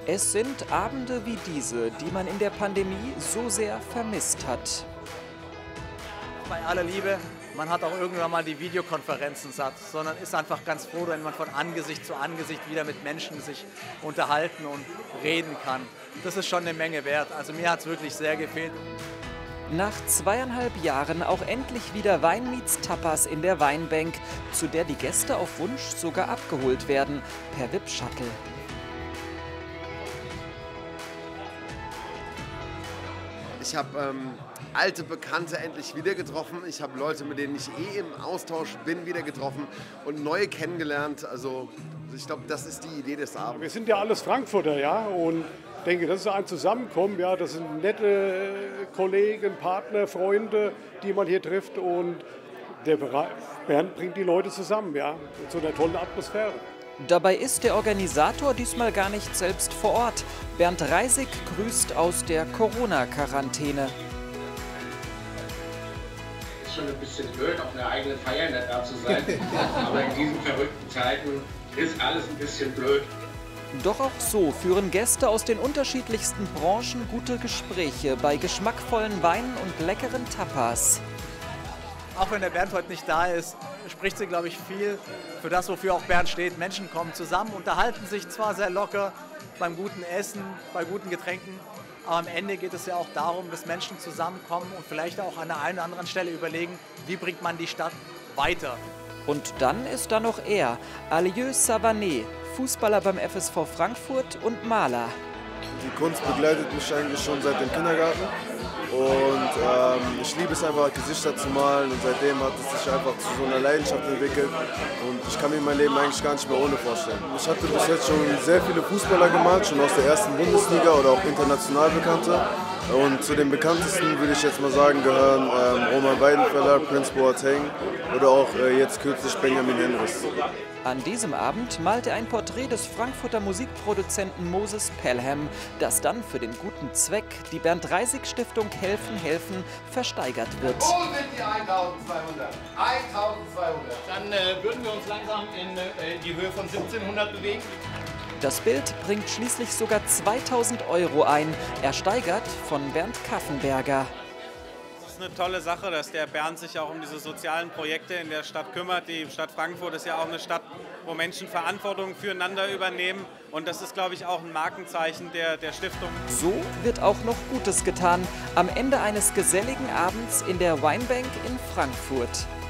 Es sind Abende wie diese, die man in der Pandemie so sehr vermisst hat. Bei aller Liebe, man hat auch irgendwann mal die Videokonferenzen satt, sondern ist einfach ganz froh, wenn man von Angesicht zu Angesicht wieder mit Menschen sich unterhalten und reden kann. Das ist schon eine Menge wert. Also mir hat es wirklich sehr gefehlt. Nach 2,5 Jahren auch endlich wieder Wein meets Tapas in der Weinbank, zu der die Gäste auf Wunsch sogar abgeholt werden, per VIP-Shuttle. Ich habe alte Bekannte endlich wieder getroffen. Ich habe Leute, mit denen ich im Austausch bin, wieder getroffen und neue kennengelernt. Also ich glaube, das ist die Idee des Abends. Wir sind ja alles Frankfurter, ja, und ich denke, das ist ein Zusammenkommen. Ja, das sind nette Kollegen, Partner, Freunde, die man hier trifft, und der Bernd bringt die Leute zusammen, ja, zu einer tollen Atmosphäre. Dabei ist der Organisator diesmal gar nicht selbst vor Ort. Bernd Reisig grüßt aus der Corona-Quarantäne. Ist schon ein bisschen blöd, auf einer eigenen Feier nicht da zu sein, aber in diesen verrückten Zeiten ist alles ein bisschen blöd. Doch auch so führen Gäste aus den unterschiedlichsten Branchen gute Gespräche bei geschmackvollen Weinen und leckeren Tapas. Auch wenn der Bernd heute nicht da ist, spricht sie, glaube ich, viel für das, wofür auch Bernd steht. Menschen kommen zusammen, unterhalten sich zwar sehr locker beim guten Essen, bei guten Getränken, aber am Ende geht es ja auch darum, dass Menschen zusammenkommen und vielleicht auch an der einen oder anderen Stelle überlegen, wie bringt man die Stadt weiter. Und dann ist da noch er, Aliou Savané, Fußballer beim FSV Frankfurt und Maler. Die Kunst begleitet mich eigentlich schon seit dem Kindergarten und ich liebe es einfach, Gesichter zu malen, und seitdem hat es sich einfach zu so einer Leidenschaft entwickelt und ich kann mir mein Leben eigentlich gar nicht mehr ohne vorstellen. Ich hatte bis jetzt schon sehr viele Fußballer gemalt, schon aus der ersten Bundesliga oder auch international bekannte, und zu den bekanntesten würde ich jetzt mal sagen gehören Roman Weidenfeller, Prince Boateng oder auch jetzt kürzlich Benjamin Henrichs. An diesem Abend malt er ein Porträt des Frankfurter Musikproduzenten Moses Pelham, das dann für den guten Zweck, die Bernd-Reisig-Stiftung Helfen versteigert wird. Wo sind die 1200? 1200. Dann würden wir uns langsam in die Höhe von 1700 bewegen. Das Bild bringt schließlich sogar 2.000 € ein, ersteigert von Bernd Kaffenberger. Es ist eine tolle Sache, dass der Bernd sich auch um diese sozialen Projekte in der Stadt kümmert. Die Stadt Frankfurt ist ja auch eine Stadt, wo Menschen Verantwortung füreinander übernehmen. Und das ist, glaube ich, auch ein Markenzeichen der Stiftung. So wird auch noch Gutes getan am Ende eines geselligen Abends in der Weinbank in Frankfurt.